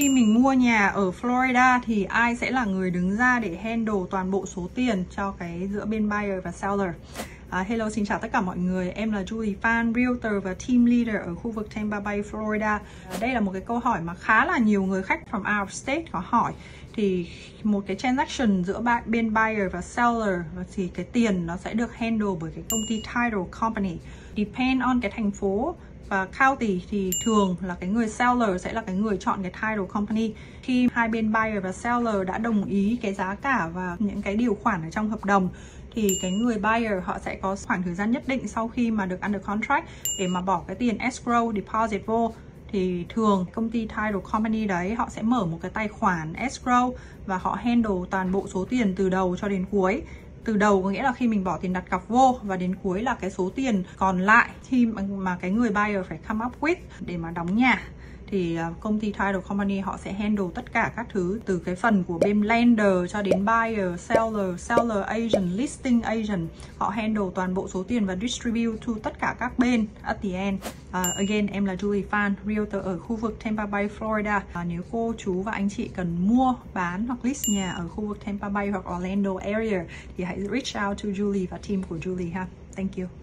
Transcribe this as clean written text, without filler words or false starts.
Khi mình mua nhà ở Florida thì ai sẽ là người đứng ra để handle toàn bộ số tiền cho cái giữa bên buyer và seller? Hello, xin chào tất cả mọi người. Em là Julie Phan, Realtor và Team Leader ở khu vực Tampa Bay, Florida. Đây là một cái câu hỏi mà khá là nhiều người khách from out of state có hỏi. Thì một cái transaction giữa bên buyer và seller thì cái tiền nó sẽ được handle bởi cái công ty title company. Depend on cái thành phố và county thì thường là cái người seller sẽ là cái người chọn cái title company. Khi hai bên buyer và seller đã đồng ý cái giá cả và những cái điều khoản ở trong hợp đồng thì cái người buyer họ sẽ có khoảng thời gian nhất định sau khi mà được under contract để mà bỏ cái tiền escrow deposit vô. Thì thường công ty title company đấy họ sẽ mở một cái tài khoản escrow và họ handle toàn bộ số tiền từ đầu cho đến cuối. Từ đầu có nghĩa là khi mình bỏ tiền đặt cọc vô, và đến cuối là cái số tiền còn lại khi mà cái người buyer phải come up with để mà đóng nhà. Thì công ty title company họ sẽ handle tất cả các thứ từ cái phần của bên lender cho đến buyer, seller agent, listing agent. Họ handle toàn bộ số tiền và distribute to tất cả các bên at the end. Again, em là Julie Phan, Realtor ở khu vực Tampa Bay, Florida. Nếu cô, chú và anh chị cần mua, bán hoặc list nhà ở khu vực Tampa Bay hoặc Orlando area thì hãy reach out to Julie và team của Julie ha. Thank you.